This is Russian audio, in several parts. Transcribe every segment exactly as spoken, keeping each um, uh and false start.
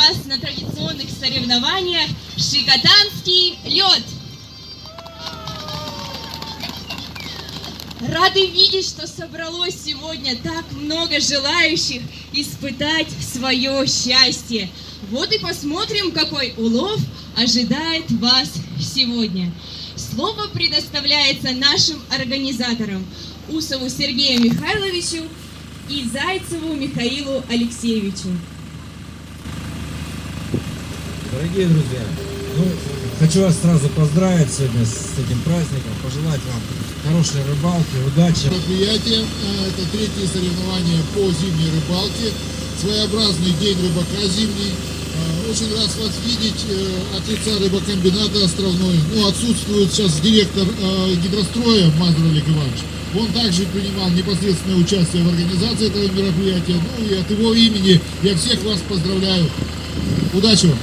вас на традиционных соревнованиях «Шикотанский лед». Рады видеть, что собралось сегодня так много желающих испытать свое счастье. Вот и посмотрим, какой улов ожидает вас сегодня. Слово предоставляется нашим организаторам Усову Сергею Михайловичу и Зайцеву Михаилу Алексеевичу. Дорогие друзья, ну, хочу вас сразу поздравить сегодня с этим праздником, пожелать вам хорошей рыбалки, удачи. Мероприятие, это третье соревнование по зимней рыбалке, своеобразный день рыбака зимний. Очень рад вас видеть от лица рыбокомбината Островной. Ну, отсутствует сейчас директор гидростроя Мазур Олег Иванович. Он также принимал непосредственное участие в организации этого мероприятия. Ну и от его имени я всех вас поздравляю. Удачи вам!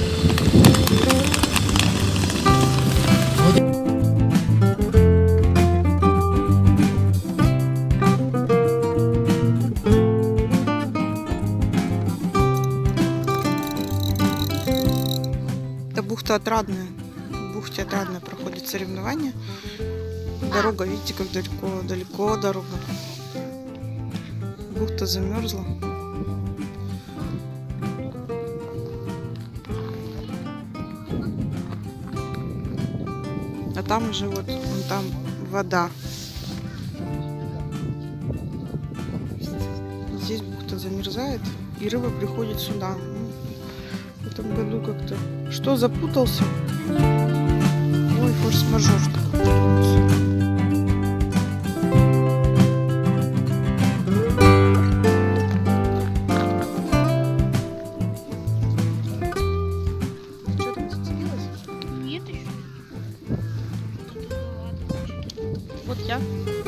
Это бухта Отрадная. В бухте Отрадная проходит соревнование. Дорога, видите, как далеко, далеко дорога. Бухта замерзла. А там уже вот, вон там вода. Здесь бухта замерзает, и рыба приходит сюда. В этом году как-то... Что, запутался? Ой, форс-мажор. Что там зацепилось? Нет еще. Вот я.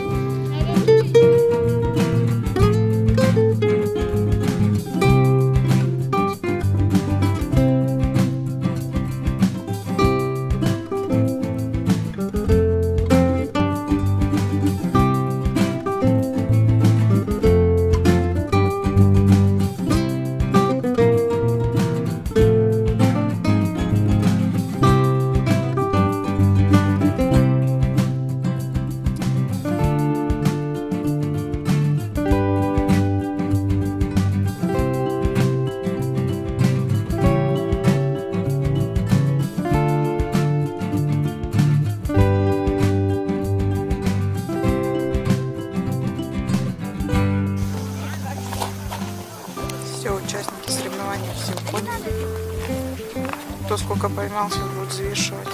Участники соревнований все уходят. Кто сколько поймал, все будет взвешивать.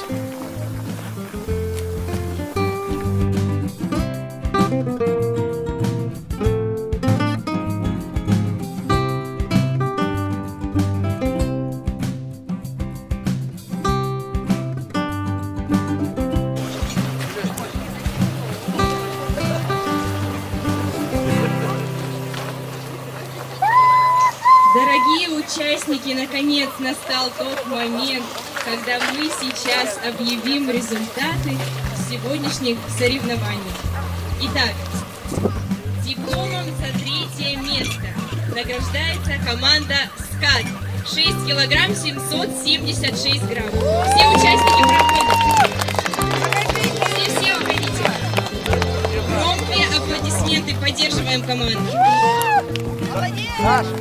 Дорогие участники, наконец настал тот момент, когда мы сейчас объявим результаты сегодняшних соревнований. Итак, дипломом за третье место награждается команда «СКАТ». шесть килограмм семьсот семьдесят шесть грамм. Все участники проходят. Все, все уходите. Громкие аплодисменты. Поддерживаем команду. Молодец!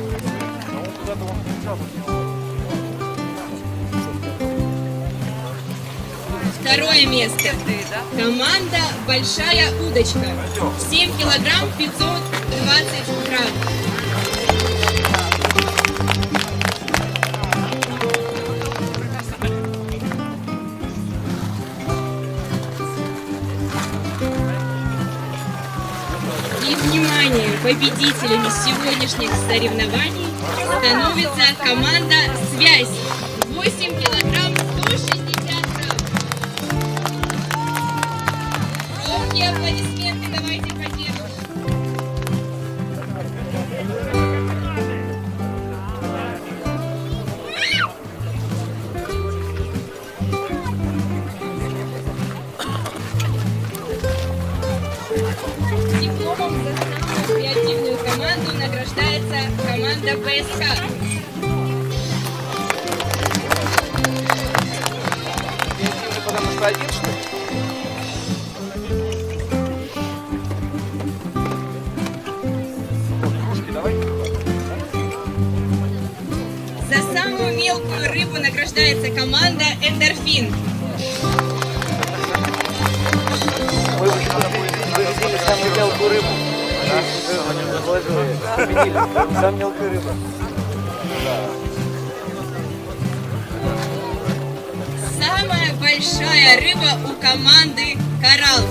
Второе место. Команда «Большая удочка». семь килограмм пятьсот двадцать грамм. И, внимание, победителями сегодняшних соревнований становится команда «Связь». восемь килограмм сто шестьдесят грамм. Громкие аплодисменты, давайте поддержим. Дипломом за самую креативную команду награждается команда ПСК. Только один, что ли? Кружки давай. За самую мелкую рыбу награждается команда «Эндорфин». Мы вывезли самую мелкую рыбу. Да? Самую мелкую рыбу. Самая большая рыба у команды «Коралл».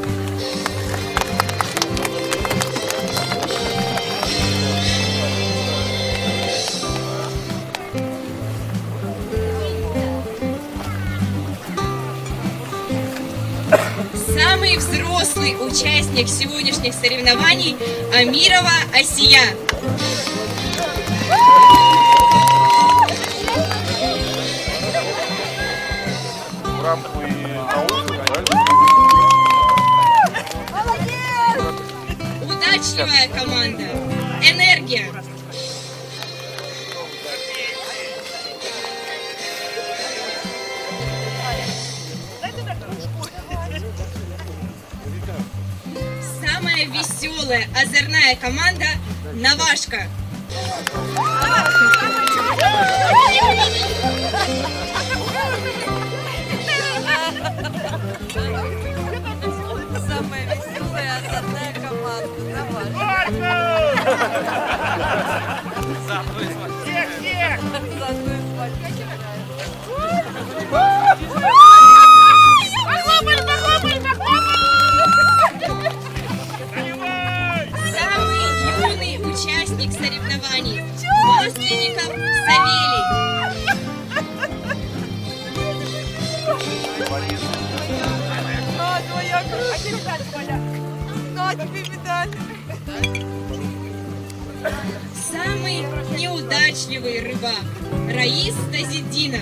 Самый взрослый участник сегодняшних соревнований – Амирова Асия. В рамку и на улицу, Удачливая команда. Энергия. Самая веселая озорная команда Навашка. Самая веселая озорная команда. Навашка. Всех, всех! Похлопали, похлопали, похлопали! Самый юный участник соревнований Масленников Савелий. На, твоя, а тебе медаль, Коля. На, тебе медаль. Самый неудачливый рыбак Раис Тазиддинов.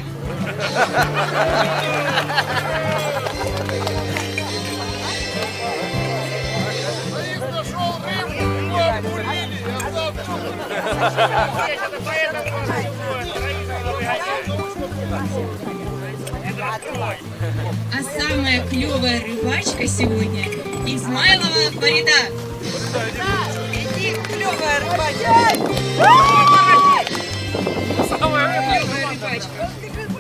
А самая клевая рыбачка сегодня Измайлова Фарида. Иди, клевая рыбачка. Клевая рыбачка.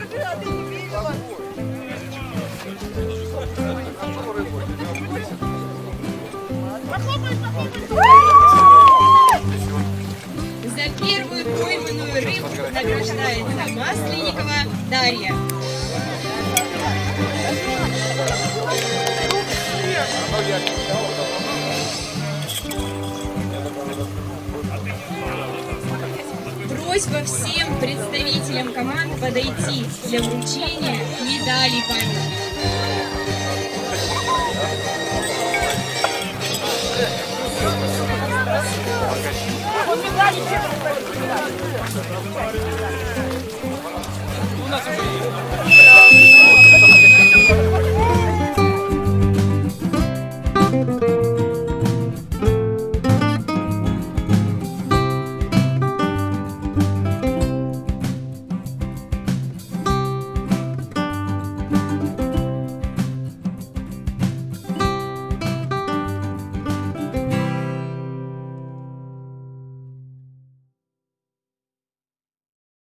За первую пойманную рыбу награждается Масленникова Дарья. Просьба всем представителям команд подойти для вручения медалей памяти. У нас уже есть.